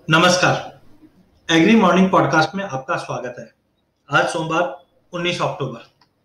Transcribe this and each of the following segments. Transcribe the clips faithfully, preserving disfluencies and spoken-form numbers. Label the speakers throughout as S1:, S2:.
S1: नमस्कार। Agree morning podcast में आपका स्वागत है। आज सोमवार उन्नीस अक्टूबर।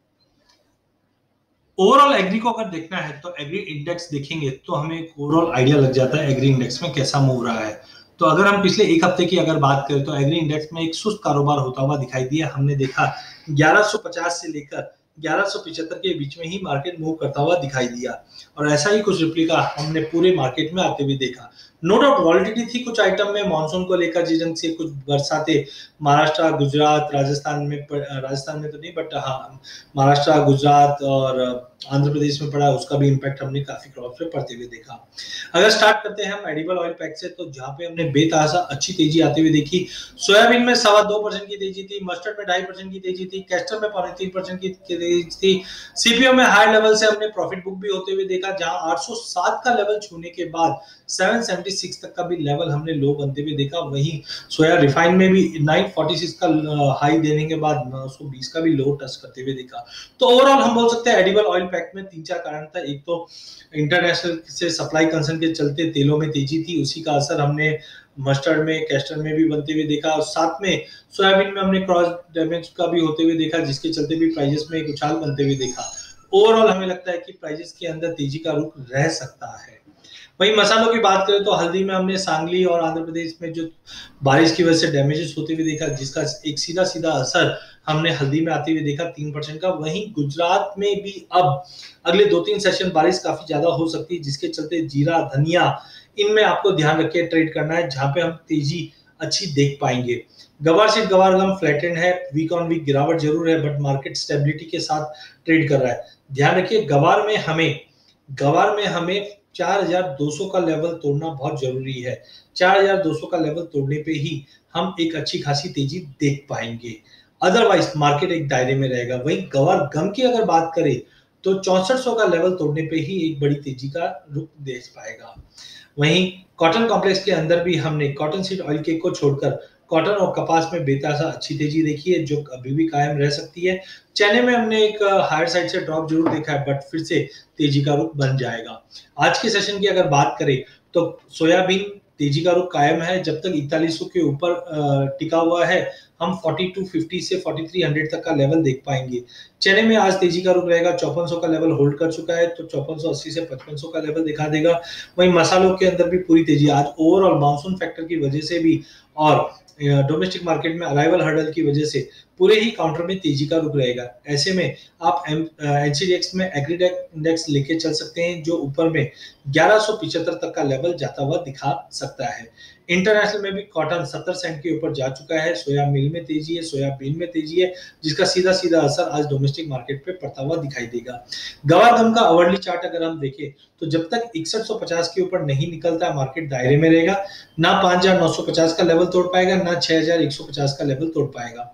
S1: ओवरऑल एग्री को अगर देखना है तो एग्री इंडेक्स देखेंगे तो हमें एक ओवरऑल आइडिया लग जाता है एग्री इंडेक्स में कैसा मूव रहा है। तो अगर हम पिछले एक हफ्ते की अगर बात करें तो एग्री इंडेक्स में एक सुस्त कारोबार होता हुआ दिखाई दिया। हमने देखा ग्यारह सौ पचास से लेकर ग्यारह सौ पचहत्तर के बीच में ही मार्केट मूव करता हुआ दिखाई दिया और ऐसा ही कुछ रिप्लिका हमने पूरे मार्केट में आते हुए देखा। नो डाउट वॉलिटिलिटी थी कुछ आइटम में, मानसून को लेकर जिस ढंग से कुछ बरसातें महाराष्ट्र, गुजरात, राजस्थान में राजस्थान में तो नहीं बट हाँ महाराष्ट्र, गुजरात और आंध्र प्रदेश में पड़ा, उसका भी इम्पैक्ट हमने काफी क्रॉप्स पे पड़ते हुए देखा। अगर स्टार्ट करते हैं हम एडिबल ऑयल पैक से, तो जहां पे हमने बेतहाशा अच्छी तेजी आते हुए देखी। सोयाबीन में सवा दो परसेंट की तेजी थी, मस्टर्ड में ढाई परसेंट की तेजी थी, कैस्टर में पौने तीन परसेंट की तेजी थी। सीपीओ में हाई लेवल से हमने प्रॉफिट बुक भी होते हुए देखा, जहां आठ सौ सात का लेवल छूने के बाद सात सौ छिहत्तर तक का भी लेवल हमने लो बनते हुए देखा। वहीं सोया रिफाइन में भी नौ सौ छियालीस का हाई देने के बाद नौ सौ बीस का भी लो टच करते हुए देखा। तो ओवरऑल हम बोल सकते हैं एडिबल ऑयल पैक में तीन चार कारण था। एक तो इंटरनेशनल से सप्लाई कंसर्न के चलते तेलों में तेजी थी, उसी का असर हमने मस्टर्ड में, कैस्टर में भी बनते हुए देखा और साथ में सोयाबीन में हमने क्रॉस डैमेज का भी होते हुए देखा, जिसके चलते भी प्राइजेस में एक उछाल बनते हुए देखा। ओवरऑल हमें लगता है कि प्राइजेस के अंदर तेजी का रुख रह सकता है। वहीं मसालों की बात करें तो हल्दी में हमने सांगली और आंध्र प्रदेश में जो बारिश की वजह से डैमेजेस होते हुए देखा, जिसका एक सीधा सीधा असर हमने हल्दी में आते हुए देखा तीन परसेंट का। वहीं गुजरात में भी अब अगले दो तीन सेशन बारिश काफी ज्यादा हो सकती है, जिसके चलते जीरा, धनिया, इनमें आपको ध्यान रख के ट्रेड करना है, जहां पे हम तेजी अच्छी देख पाएंगे। गवार सीट गवार गम फ्लैट एंड है, वीक ऑन वीक गिरावट जरूर है बट मार्केट स्टेबिलिटी के साथ ट्रेड कर रहा है। ध्यान रखिए गवार में हमें गवार में हमें चार हज़ार दो सौ का लेवल तोड़ना बहुत जरूरी है। चार हज़ार दो सौ का लेवल तोड़ने पे ही हम एक अच्छी खासी तेजी देख पाएंगे, अदरवाइज मार्केट एक दायरे में रहेगा। वहीं गवार गम की अगर बात करें तो चौसठ सौ का लेवल तोड़ने पे ही एक बड़ी तेजी का रुख देख पाएगा। वहीं कॉटन कॉम्प्लेक्स के अंदर भी हमने कॉटन सीड ऑयल केक को छोड़कर कॉटन और कपास में बेतहाशा अच्छी तेजी देखी है, जो अभी भी कायम रह सकती है। चने में हमने एक हायर साइड से ड्रॉप जरूर देखा है बट फिर से तेजी का रुख बन जाएगा। आज के सेशन की अगर बात करें तो सोयाबीन तेजी का रुख कायम है, जब तक इकतालीस सौ के ऊपर टिका हुआ है हम बयालीस सौ पचास से तैंतालीस सौ तक का लेवल देख पाएंगे। चने में आज तेजी का रुख रहेगा, चौपन सौ का लेवल होल्ड कर चुका है तो चौपन सौ अस्सी से पचपन सौ का लेवल दिखा देगा। वहीं मसालों के अंदर भी पूरी तेजी आज ओवरऑल मानसून फैक्टर की वजह से भी और डोमेस्टिक मार्केट में अराइवल हर्डल की वजह से पूरे ही काउंटर में तेजी का रुख रहेगा। ऐसे में आप एनसीडीएक्स में एग्रीडेक इंडेक्स लेके चल सकते हैं, जो ऊपर में ग्यारह सौ पचहत्तर तक का लेवल जाता हुआ दिखा सकता है। इंटरनेशनल में भी कॉटन सत्तर सेंट के ऊपर जा चुका है, सोया मिल में तेजी है, सोयाबीन में तेजी है, जिसका सीधा सीधा असर आज डोमेस्टिक मार्केट पे पड़ता हुआ दिखाई देगा। गवार गम का अवर्ली चार्ट अगर हम देखें तो जब तक इकसठ सौ पचास के ऊपर नहीं निकलता मार्केट दायरे में रहेगा, ना पांच हज़ार नौ सौ पचास का लेवल तोड़ पाएगा, ना छह हज़ार एक सौ पचास का लेवल तोड़ पाएगा।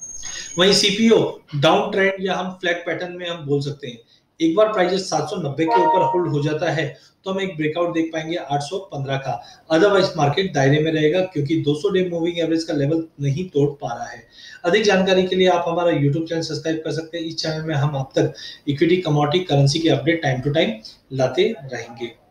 S1: वहीं सीपीओ डाउन ट्रेंड या हम फ्लैग पैटर्न में हम बोल सकते हैं। एक बार प्राइस सात सौ नब्बे के ऊपर होल्ड हो जाता है तो हम एक ब्रेकआउट देख पाएंगे आठ सौ पंद्रह का, अदरवाइज मार्केट दायरे में रहेगा क्योंकि दो सौ डे मूविंग एवरेज का लेवल नहीं तोड़ पा रहा है। अधिक जानकारी के लिए आप हमारा यूट्यूब चैनल सब्सक्राइब कर सकते हैं। इस चैनल में हम आप तक इक्विटी, कमोडिटी, करेंसी के अपडेट टाइम टू टाइम लाते रहेंगे।